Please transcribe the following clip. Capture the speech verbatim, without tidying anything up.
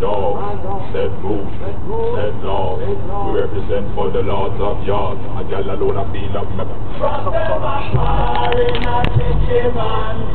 dog, set move, set law. We represent for the lords of yards. A gal alone a feel up me. From them a far in a city man.